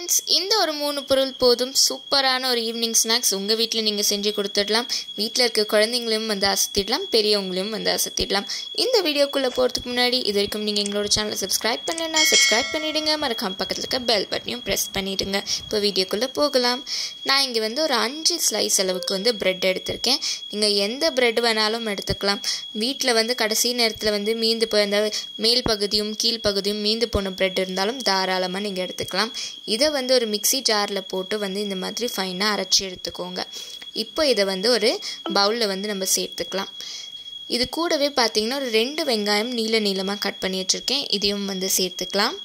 friends, இந்த ஒரு மூணு பொருள் போதும் சூப்பரான ஒரு ஈவினிங் ஸ்நாக்ஸ் உங்கள் வீட்டில் நீங்கள் செஞ்சு கொடுத்துடலாம். வீட்டில் இருக்க குழந்தைங்களையும் வந்து அசத்திடலாம், பெரியவங்களையும் வந்து அசத்திடலாம். இந்த வீடியோக்குள்ளே போகிறதுக்கு முன்னாடி இது வரைக்கும் நீங்கள் எங்களோட சேனலை சப்ஸ்கிரைப் பண்ணலைன்னா சப்ஸ்கிரைப் பண்ணிவிடுங்க. மறக்காம பக்கத்தில் இருக்க பெல் பட்டனையும் ப்ரெஸ் பண்ணிவிடுங்க. இப்போ வீடியோக்குள்ளே போகலாம். நான் இங்கே வந்து ஒரு 5 ஸ்லைஸ் அளவுக்கு வந்து ப்ரெட் எடுத்திருக்கேன். நீங்கள் எந்த ப்ரெட் வேணாலும் எடுத்துக்கலாம். வீட்டில் வந்து கடைசி நேரத்தில் வந்து மீந்து போய் அந்த மேல் பகுதியும் கீழ்ப்பகுதியும் மீந்து போன ப்ரெட் இருந்தாலும் தாராளமாக நீங்கள் எடுத்துக்கலாம். இதை வந்து ஒரு மிக்ஸி ஜாரில் போட்டு வந்து இந்த மாதிரி ஃபைனாக அரைச்சி எடுத்துக்கோங்க. இப்போ இதை வந்து ஒரு பவுலில் வந்து நம்ம சேர்த்துக்கலாம். இது கூடவே பார்த்திங்கன்னா ஒரு 2 வெங்காயம் நீளமாக கட் பண்ணி வச்சுருக்கேன். இதையும் வந்து சேர்த்துக்கலாம்.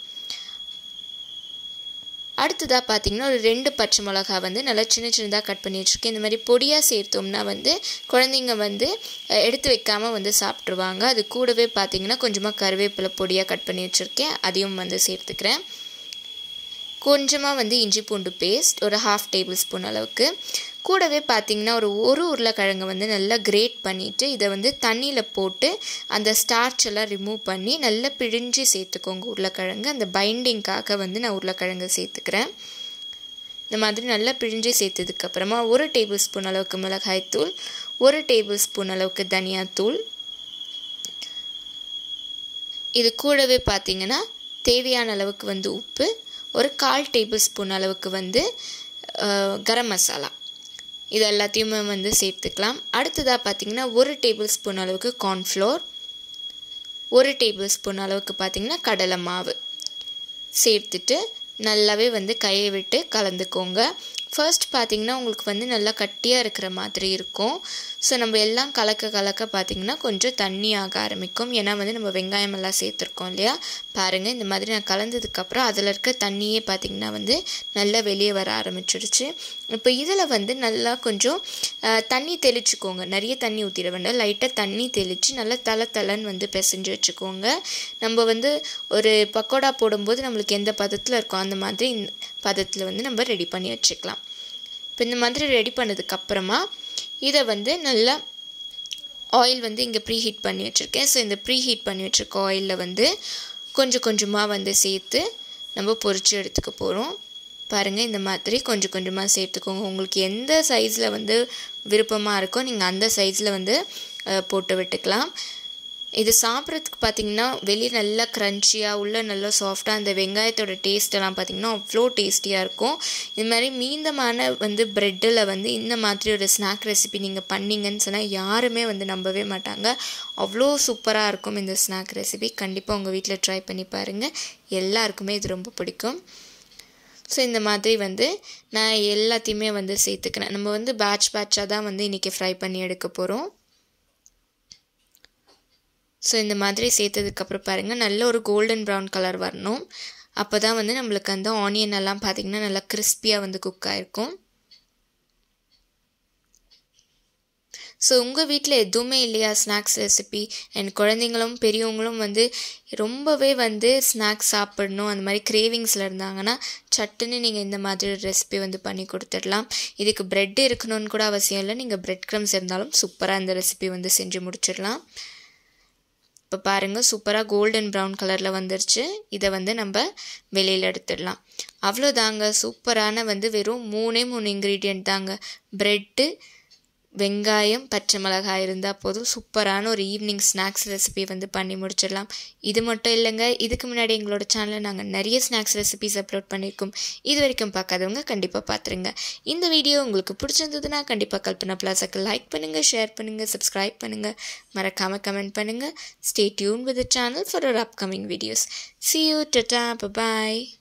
அடுத்ததாக பார்த்திங்கன்னா ஒரு 2 பச்சை மிளகா வந்து நல்லா சின்னதாக கட் பண்ணி வச்சுருக்கேன். இந்த மாதிரி பொடியாக சேர்த்தோம்னா வந்து குழந்தைங்க வந்து எடுத்து வைக்காமல் வந்து சாப்பிட்ருவாங்க. அது கூடவே பார்த்திங்கன்னா கொஞ்சமாக கருவேப்பிலை பொடியாக கட் பண்ணி வச்சுருக்கேன். அதையும் வந்து சேர்த்துக்கிறேன். கொஞ்சமாக வந்து இஞ்சி பூண்டு பேஸ்ட் ஒரு 1/2 டேபிள் ஸ்பூன் அளவுக்கு. கூடவே பார்த்திங்கன்னா ஒரு உருளைக்கிழங்கு வந்து நல்லா கிரேட் பண்ணிவிட்டு இதை வந்து தண்ணியில் போட்டு அந்த ஸ்டார்ச் எல்லாம் ரிமூவ் பண்ணி நல்லா பிழிஞ்சு சேர்த்துக்கோங்க உருளைக்கிழங்கு. அந்த பைண்டிங்காக வந்து நான் உருளைக்கிழங்கு சேர்த்துக்கிறேன். இந்த மாதிரி நல்லா பிழிஞ்சு சேர்த்ததுக்கப்புறமா 1 டேபிள் ஸ்பூன் அளவுக்கு மிளகாய்த்தூள், 1 டேபிள் ஸ்பூன் அளவுக்கு தனியாத்தூள், இது கூடவே பார்த்திங்கன்னா தேவையான அளவுக்கு வந்து உப்பு, ஒரு 1/4 டேபிள் ஸ்பூன் அளவுக்கு வந்து கரம் மசாலா, இது எல்லாத்தையுமே வந்து சேர்த்துக்கலாம். அடுத்ததாக பார்த்திங்கன்னா 1 டேபிள் ஸ்பூன் அளவுக்கு கார்ன்ஃப்ளோர், 1 டேபிள் ஸ்பூன் அளவுக்கு பார்த்திங்கன்னா கடலை மாவு சேர்த்துட்டு நல்லாவே வந்து கையை விட்டு கலந்துக்கோங்க. ஃபர்ஸ்ட் பார்த்திங்கன்னா உங்களுக்கு வந்து நல்லா கட்டியாக இருக்கிற மாதிரி இருக்கும். ஸோ நம்ம எல்லாம் கலக்க பார்த்திங்கன்னா கொஞ்சம் தண்ணி ஆக ஆரம்பிக்கும். ஏன்னா வந்து நம்ம வெங்காயம் எல்லாம் சேர்த்துருக்கோம் இல்லையா. பாருங்கள், இந்த மாதிரி நான் கலந்ததுக்கப்புறம் அதில் இருக்க தண்ணியே பார்த்திங்கன்னா வந்து நல்லா வெளியே வர ஆரம்பிச்சிடுச்சு. இப்போ இதில் வந்து நல்லா கொஞ்சம் தண்ணி தெளிச்சுக்கோங்க. நிறைய தண்ணி ஊற்றிட வேண்டாம், லைட்டாக தண்ணி தெளித்து நல்லா தலன்னு வந்து பிசைஞ்சு வச்சுக்கோங்க. நம்ம வந்து ஒரு பக்கோடா போடும்போது நம்மளுக்கு எந்த பதத்தில் இருக்கோ அந்த மாதிரி பதத்தில் வந்து நம்ம ரெடி பண்ணி வச்சுக்கலாம். இப்போ இந்த மாதிரி ரெடி பண்ணதுக்கப்புறமா இதை வந்து நல்லா ஆயில் வந்து இங்கே ப்ரீ ஹீட் பண்ணி வச்சுருக்கேன். ஸோ இந்த ப்ரீ ஹீட் பண்ணி வச்சுருக்க ஆயிலில் வந்து கொஞ்சமாக வந்து சேர்த்து நம்ம பொரிச்சு எடுத்துக்க போகிறோம். பாருங்கள், இந்த மாதிரி கொஞ்சமாக சேர்த்துக்கோங்க. உங்களுக்கு எந்த சைஸில் வந்து விருப்பமாக இருக்கோ நீங்கள் அந்த சைஸில் வந்து போட்டு விட்டுக்கலாம். இது சாப்பிட்றதுக்கு பார்த்திங்கன்னா வெளியே நல்லா க்ரன்ச்சியாக உள்ளே நல்லா சாஃப்டாக அந்த வெங்காயத்தோட டேஸ்ட்டெல்லாம் பார்த்திங்கன்னா அவ்வளோ டேஸ்டியாக இருக்கும். இது மாதிரி மீதமான வந்து ப்ரெட்டில் வந்து இந்த மாதிரி ஒரு ஸ்நாக் ரெசிபி நீங்கள் பண்ணிங்கன்னு சொன்னால் யாருமே வந்து நம்பவே மாட்டாங்க. அவ்வளோ சூப்பராக இருக்கும் இந்த ஸ்நாக் ரெசிபி. கண்டிப்பாக உங்கள் வீட்டில் ட்ரை பண்ணி பாருங்கள், எல்லாருக்குமே இது ரொம்ப பிடிக்கும். ஸோ இந்த மாதிரி வந்து நான் எல்லாத்தையுமே வந்து சேர்த்துக்கிறேன். நம்ம வந்து பேட்சாக தான் வந்து இன்றைக்கி ஃப்ரை பண்ணி எடுக்க போகிறோம். ஸோ இந்த மாதிரி சேர்த்ததுக்கப்புறம் பாருங்கள் நல்ல ஒரு கோல்டன் ப்ரௌன் கலர் வரணும். அப்போ தான் வந்து நம்மளுக்கு அந்த ஆனியன் எல்லாம் பார்த்திங்கன்னா நல்லா கிறிஸ்பியாக வந்து குக் ஆகிருக்கும். ஸோ உங்கள் வீட்டில் எதுவுமே இல்லையா ஸ்நாக்ஸ் ரெசிபி, என் குழந்தைங்களும் பெரியவங்களும் வந்து ரொம்பவே வந்து ஸ்நாக்ஸ் சாப்பிடணும் அந்த மாதிரி கிரேவிங்ஸில் இருந்தாங்கன்னா சட்டுன்னு நீங்கள் இந்த மாதிரி ஒரு ரெசிபி வந்து பண்ணி கொடுத்துடலாம். இதுக்கு ப்ரெட் இருக்கணும்னு கூட அவசியம் இல்லை, நீங்கள் ப்ரெட் க்ரம்ஸ் இருந்தாலும் சூப்பராக இந்த ரெசிபி வந்து செஞ்சு முடிச்சிடலாம். இப்போ பாருங்கள், சூப்பராக கோல்டன் ப்ரௌன் கலரில் வந்துருச்சு. இதை வந்து நம்ம வெளியில் எடுத்துடலாம். அவ்வளோதாங்க, சூப்பரான வந்து வெறும் 3 இன்க்ரீடியண்ட் தாங்க. ப்ரெட்டு, வெங்காயம், பச்சை மிளகாய் இருந்தால் போதும் சூப்பரான ஒரு ஈவினிங் ஸ்நாக்ஸ் ரெசிபி வந்து பண்ணி முடிச்சிடலாம். இது மட்டும் இல்லைங்க, இதுக்கு முன்னாடி எங்களோட சேனலில் நாங்கள் நிறைய ஸ்நாக்ஸ் ரெசிபிஸ் அப்லோட் பண்ணியிருக்கோம். இது வரைக்கும் பார்க்காதவங்க கண்டிப்பாக பார்த்துருங்க. இந்த வீடியோ உங்களுக்கு பிடிச்சிருந்ததுன்னா கண்டிப்பாக கல்பனா பிளாஸாக்கு லைக் பண்ணுங்கள், ஷேர் பண்ணுங்கள், சப்ஸ்கிரைப் பண்ணுங்கள், மறக்காமல் கமெண்ட் பண்ணுங்கள். Stay tune with the channel for our upcoming videos. See you, tata, bye-bye.